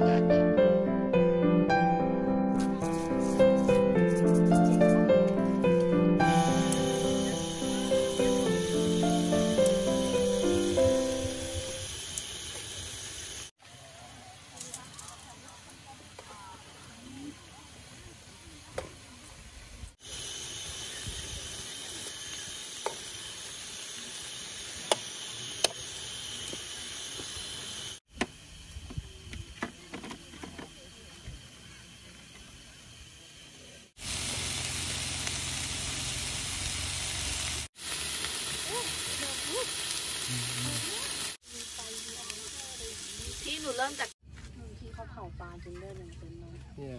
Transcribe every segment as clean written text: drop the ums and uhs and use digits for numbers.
ที่หนูเริ่มจากที่เขาเผาปลาจนได้เลยเป็นน้อง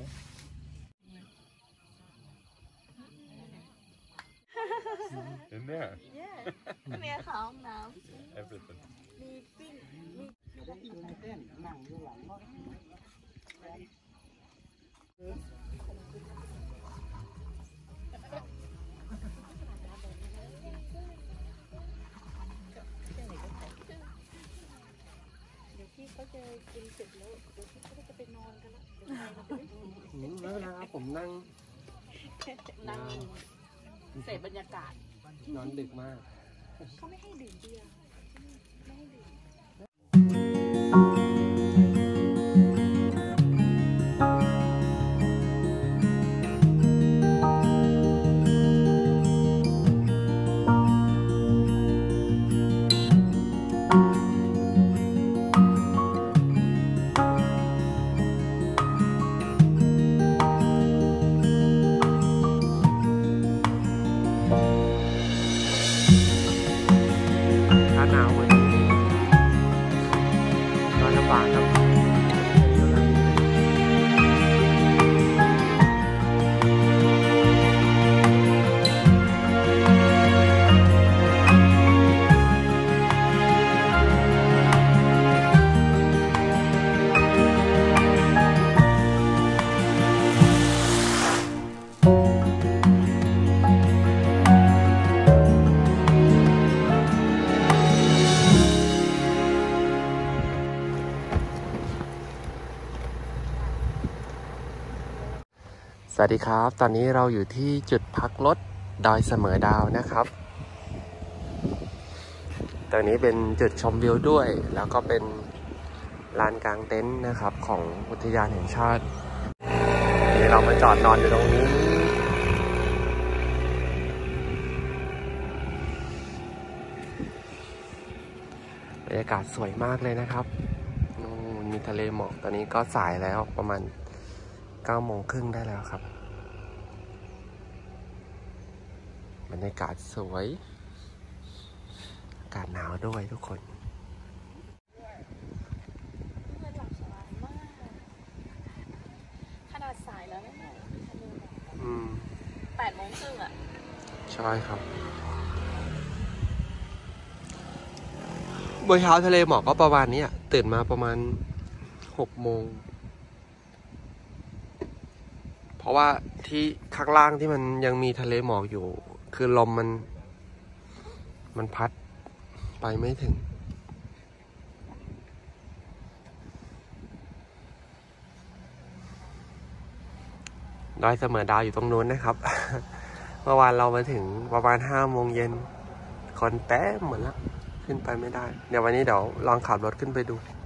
เนี่ยเนี่ยค่ะห้องน้ำมีปิ้งมีเต้นนั่งอยู่หลังเขาจะกินเสร็จแล้วเดี๋ยวเขาจะไปนอนกันละแล้วนะครับผมนั่งเสพบรรยากาศนอนดึกมากเขาไม่ให้ดื่มเบียร์ไม่ให้ดื่มหนาววันนี้นอนลำบากครับสวัสดีครับตอนนี้เราอยู่ที่จุดพักรถดอยเสมอดาวนะครับตรงนี้เป็นจุดชมวิวด้วยแล้วก็เป็นลานกลางเต็นท์นะครับของอุทยานแห่งชาตินี่เรามาจอดนอนอยู่ตรงนี้บรรยากาศสวยมากเลยนะครับมีทะเลหมอกตอนนี้ก็สายแล้วประมาณ9:30ได้แล้วครับบรรยากาศสวยอากาศหนาวด้วยทุกคนขนาดสายแล้วนะเนี่ย8:30อ่ะใช่ครับเมื่อเช้าทะเลหมอกก็ประมาณนี้ตื่นมาประมาณ6:00เพราะว่าที่ข้างล่างที่มันยังมีทะเลหมอกอยู่คือลมมันพัดไปไม่ถึงดอยเสมอดาวอยู่ตรงนู้นนะครับ เมื่อวานเรามาถึงประมาณ5:00 นคนเต็มหมดแล้วขึ้นไปไม่ได้เดี๋ยววันนี้เดี๋ยวลองขับรถขึ้นไปดู